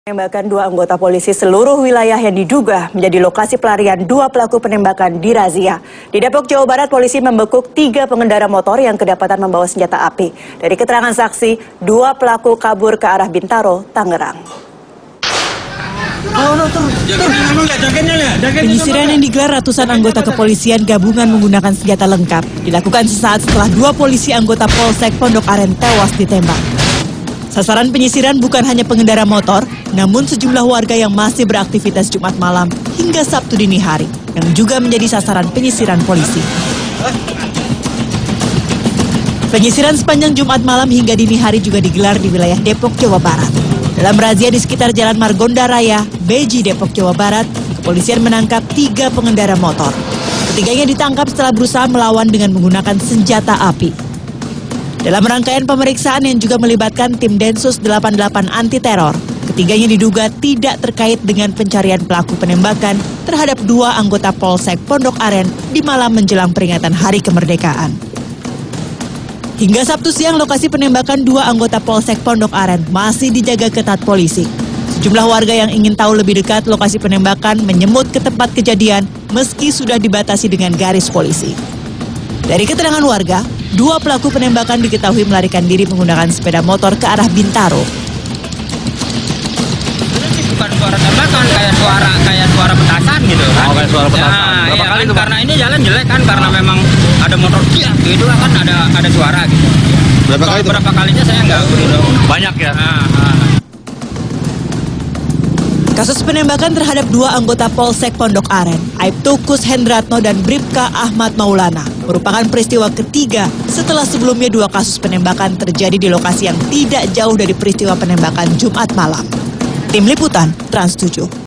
Penembakan dua anggota polisi seluruh wilayah yang diduga menjadi lokasi pelarian dua pelaku penembakan dirazia. Di Depok, Jawa Barat, polisi membekuk 3 pengendara motor yang kedapatan membawa senjata api. Dari keterangan saksi, 2 pelaku kabur ke arah Bintaro, Tangerang. Penyisiran yang digelar ratusan anggota kepolisian gabungan menggunakan senjata lengkap dilakukan sesaat setelah 2 polisi anggota Polsek Pondok Aren tewas ditembak. Sasaran penyisiran bukan hanya pengendara motor, namun sejumlah warga yang masih beraktivitas Jumat malam hingga Sabtu dini hari, yang juga menjadi sasaran penyisiran polisi. Penyisiran sepanjang Jumat malam hingga dini hari juga digelar di wilayah Depok, Jawa Barat. Dalam razia di sekitar Jalan Margonda Raya, Beji, Depok, Jawa Barat, kepolisian menangkap 3 pengendara motor. Ketiganya ditangkap setelah berusaha melawan dengan menggunakan senjata api. Dalam rangkaian pemeriksaan yang juga melibatkan tim Densus 88 anti teror, ketiganya diduga tidak terkait dengan pencarian pelaku penembakan terhadap 2 anggota Polsek Pondok Aren di malam menjelang peringatan Hari Kemerdekaan. Hingga Sabtu siang, lokasi penembakan 2 anggota Polsek Pondok Aren masih dijaga ketat polisi. Sejumlah warga yang ingin tahu lebih dekat lokasi penembakan menyemut ke tempat kejadian meski sudah dibatasi dengan garis polisi. Dari keterangan warga, 2 pelaku penembakan diketahui melarikan diri menggunakan sepeda motor ke arah Bintaro. Ini bukan suara tembakan, kayak suara petasan gitu kan. Oh, kayak suara petasan. Nah, berapa ya kali kan, itu, Pak? karena ini jalan jelek kan, karena memang ada motor gitu kan, ada suara gitu. Berapa kali itu? Berapa kalinya saya nggak udah. Banyak ya? Kasus penembakan terhadap 2 anggota Polsek Pondok Aren, Aibtukus Hendratno dan Bribka Ahmad Maulana, merupakan peristiwa ketiga setelah sebelumnya 2 kasus penembakan terjadi di lokasi yang tidak jauh dari peristiwa penembakan Jumat malam. Tim Liputan, Trans 7.